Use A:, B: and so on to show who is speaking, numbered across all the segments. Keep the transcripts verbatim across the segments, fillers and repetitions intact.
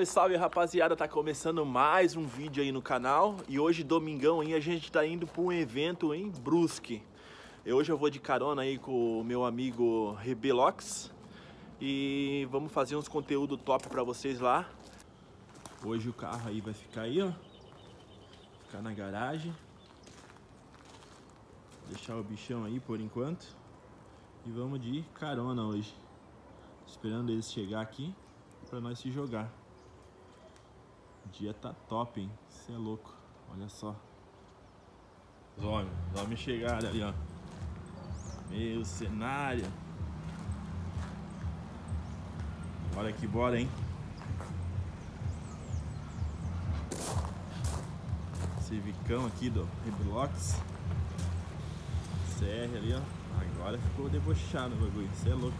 A: Salve, salve, rapaziada, tá começando mais um vídeo aí no canal. E hoje, domingão, aí, a gente tá indo pra um evento em Brusque. E hoje eu vou de carona aí com o meu amigo Rebelox. E vamos fazer uns conteúdo top pra vocês lá. Hoje o carro aí vai ficar aí, ó. Ficar na garagem. Deixar o bichão aí por enquanto. E vamos de carona hoje. Esperando eles chegar aqui pra nós se jogar. O dia tá top, hein? Você é louco. Olha só. Os homens, os homens chegaram ali, ó. Meu cenário. Bora que bora, hein? Civicão aqui do Rebelox. C R ali, ó. Agora ficou debochado o bagulho. Você é louco.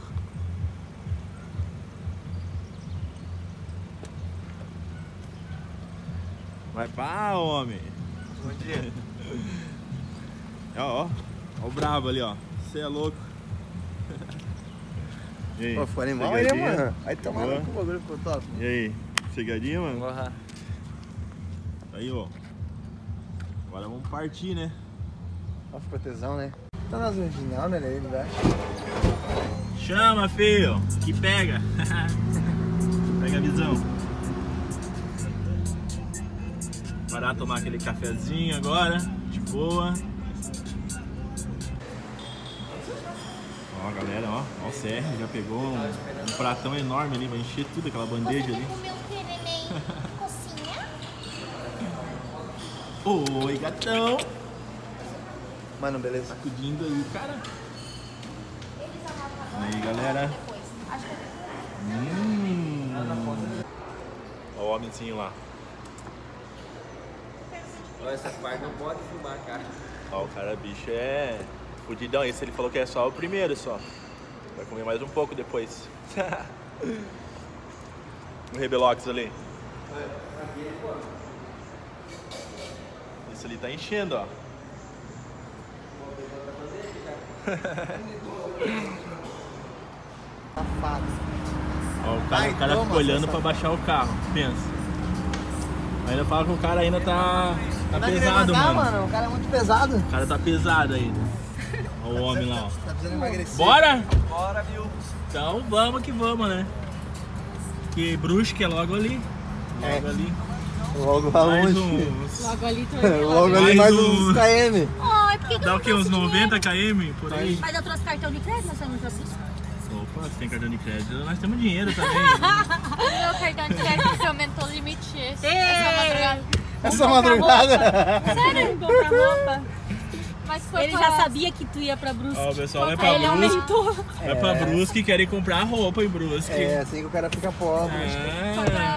A: Vai pá, homem.
B: Bom dia.
A: Ó, ó. Ó o brabo ali, ó. Você é louco. E aí?
B: Pô, ficou animal aí, né, mano? Aí toma no cu, o bagulho ficou top.
A: E aí? Chegadinha, mano?
B: Porra.
A: Aí, ó. Agora vamos partir, né?
B: Ó, ficou tesão, né? Tá nas original, né? Ele vai.
A: Chama, filho. Que pega. Pega a visão. Parar tomar aquele cafezinho agora, de boa. Ó, galera, ó, ó o C R, já pegou um, um pratão enorme ali, vai encher tudo aquela bandeja ali. Oi, gatão.
B: Mano, beleza.
A: Sacudindo aí, cara. Aí, galera. Hum. Ó o homenzinho lá.
C: Essa parte não pode filmar, cara.
A: Ó, o cara bicho é fudidão. Esse ele falou que é só o primeiro só. Vai comer mais um pouco depois. O Rebelox ali. Esse ali tá enchendo, ó. Ó, o cara, o cara fica olhando pra baixar o carro. Pensa. Ainda fala que o cara ainda tá, tá pesado,
B: levantar,
A: mano.
B: mano. O cara é muito pesado.
A: O cara tá pesado ainda. Ó o homem lá, ó.
B: Tá precisando emagrecer.
A: Bora?
C: Bora, viu?
A: Então vamos que vamos, né? Que Brusque é logo ali. Logo
B: É.
A: ali.
B: Logo lá
A: Mais
B: longe.
A: uns...
D: Logo ali também.
B: Logo ali
A: Mais
B: mais
A: um-
B: uns km.
D: Ai, por que que eu
A: Dá
D: não
A: o que? Uns
D: trouxe
A: noventa
D: dinheiro?
A: km por aí?
D: Mas eu trouxe cartão de crédito, nós estamos juntos.
A: Opa, se tem cartão de crédito, nós temos dinheiro também.
D: Meu cartão de crédito se aumentou o limite esse. Essa madrugada.
B: Essa madrugada.
D: Sério? Comprar roupa. Mas foi ele já sabia que tu ia pra Brusque.
A: Ó, o pessoal vai
D: Aí
A: pra
D: ele
A: Brusque.
D: aumentou.
A: Vai pra Brusque e querem comprar roupa em Brusque.
B: É assim que o cara fica pobre.
A: Ah.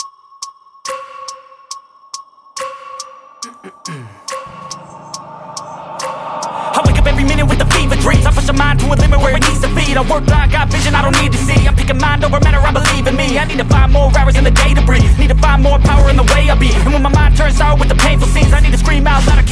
E: I wake up every minute with the fever dreams. I push my mind to a limit where it needs to be. I work blind, got vision I don't need to see. I'm picking mind over matter, I believe in me. I need to find more hours in the day to breathe. Need to find more power in the way I be. And when my mind turns sour with the painful scenes, I need to scream out loud, I